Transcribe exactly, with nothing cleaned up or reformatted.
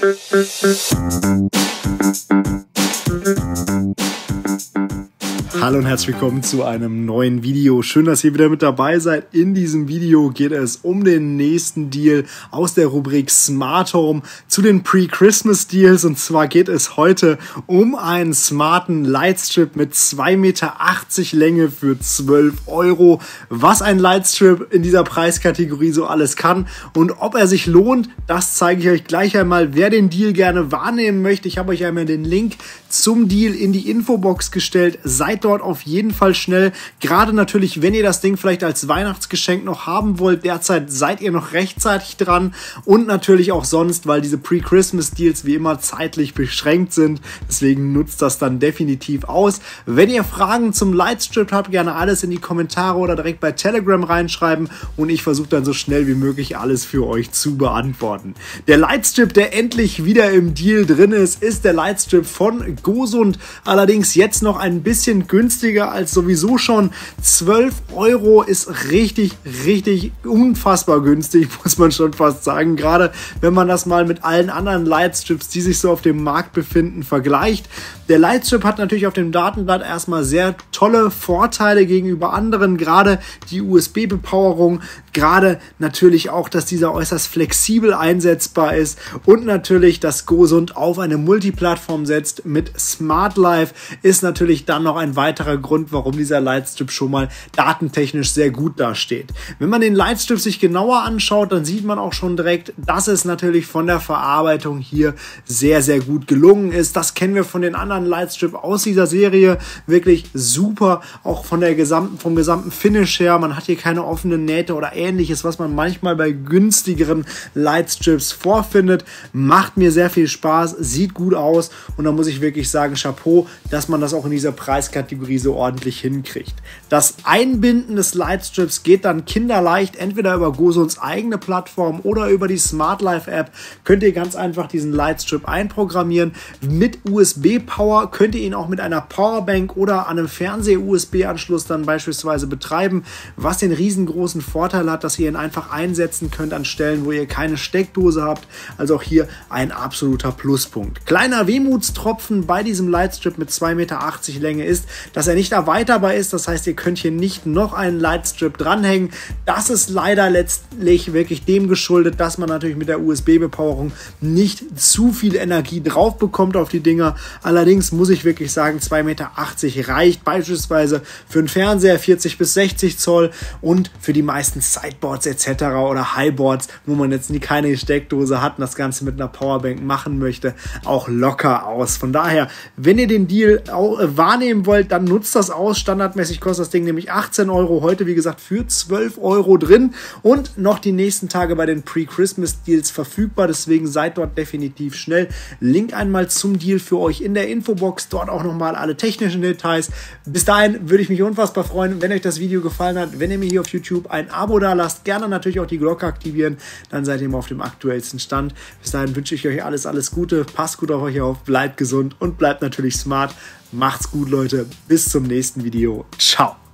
Hallo und herzlich willkommen zu einem neuen Video. Schön, dass ihr wieder mit dabei seid. In diesem Video geht es um den nächsten Deal aus der Rubrik Smart Home zu den Pre-Christmas Deals. Und zwar geht es heute um einen smarten Lightstrip mit zwei Meter achtzig Länge für zwölf Euro. Was ein Lightstrip in dieser Preiskategorie so alles kann und ob er sich lohnt, das zeige ich euch gleich einmal. Wer den Deal gerne wahrnehmen möchte, ich habe euch einmal den Link zum Deal in die Infobox gestellt. Seid dort auf jeden Fall schnell. Gerade natürlich, wenn ihr das Ding vielleicht als Weihnachtsgeschenk noch haben wollt, derzeit seid ihr noch rechtzeitig dran. Und natürlich auch sonst, weil diese Pre-Christmas Deals wie immer zeitlich beschränkt sind. Deswegen nutzt das dann definitiv aus. Wenn ihr Fragen zum Lightstrip habt, gerne alles in die Kommentare oder direkt bei Telegram reinschreiben. Und ich versuche dann so schnell wie möglich alles für euch zu beantworten. Der Lightstrip, der endlich wieder im Deal drin ist, ist der Lightstrip von Gosund. Allerdings jetzt noch ein bisschen günstiger als sowieso schon. zwölf Euro ist richtig, richtig unfassbar günstig, muss man schon fast sagen. Gerade wenn man das mal mit allen anderen Lightstrips, die sich so auf dem Markt befinden, vergleicht. Der Lightstrip hat natürlich auf dem Datenblatt erstmal sehr tolle Vorteile gegenüber anderen. Gerade die U S B-Bepowerung, gerade natürlich auch, dass dieser äußerst flexibel einsetzbar ist und natürlich, dass Gosund auf eine Multiplattform setzt mit Smart Life, ist natürlich dann noch ein weiterer Grund, warum dieser Lightstrip schon mal datentechnisch sehr gut dasteht. Wenn man den Lightstrip sich genauer anschaut, dann sieht man auch schon direkt, dass es natürlich von der Verarbeitung hier sehr, sehr gut gelungen ist. Das kennen wir von den anderen Lightstrip aus dieser Serie. Wirklich super, auch von der gesamten, vom gesamten Finish her. Man hat hier keine offenen Nähte oder ähnliches, was man manchmal bei günstigeren Lightstrips vorfindet. Macht mir sehr viel Spaß, sieht gut aus und da muss ich wirklich sagen, Chapeau, dass man das auch in dieser Preiskategorie so ordentlich hinkriegt. Das Einbinden des Lightstrips geht dann kinderleicht, entweder über Gosunds eigene Plattform oder über die Smart Life App. Könnt ihr ganz einfach diesen Lightstrip einprogrammieren. Mit U S B-Power könnt ihr ihn auch mit einer Powerbank oder einem Fernseh-U S B-Anschluss dann beispielsweise betreiben, was den riesengroßen Vorteil hat, dass ihr ihn einfach einsetzen könnt an Stellen, wo ihr keine Steckdose habt. Also auch hier ein absoluter Pluspunkt. Kleiner Wehmutstropfen bei diesem Lightstrip mit zwei Meter achtzig Länge ist, dass er nicht erweiterbar ist. Das heißt, ihr könnt hier nicht noch einen Lightstrip dranhängen. Das ist leider letztlich wirklich dem geschuldet, dass man natürlich mit der U S B-Bepowerung nicht zu viel Energie drauf bekommt auf die Dinger. Allerdings muss ich wirklich sagen, zwei Meter achtzig reicht beispielsweise für einen Fernseher vierzig bis sechzig Zoll und für die meisten Sideboards et cetera oder Highboards, wo man jetzt nie keine Steckdose hat und das Ganze mit einer Powerbank machen möchte, auch locker aus. Von daher, wenn ihr den Deal auch wahrnehmen wollt, dann nutzt das aus. Standardmäßig kostet das Ding nämlich achtzehn Euro. Heute, wie gesagt, für zwölf Euro drin und noch die nächsten Tage bei den Pre-Christmas Deals verfügbar. Deswegen seid dort definitiv schnell. Link einmal zum Deal für euch in der Infobox. Dort auch nochmal alle technischen Details. Bis dahin würde ich mich unfassbar freuen, wenn euch das Video gefallen hat, wenn ihr mir hier auf YouTube ein Abo da lasst. Gerne natürlich auch die Glocke aktivieren. Dann seid ihr immer auf dem aktuellsten Stand. Bis dahin wünsche ich euch alles, alles Gute. Passt gut auf euch auf. Bleibt gesund und bleibt natürlich smart. Macht's gut, Leute. Bis zum nächsten Video. Ciao.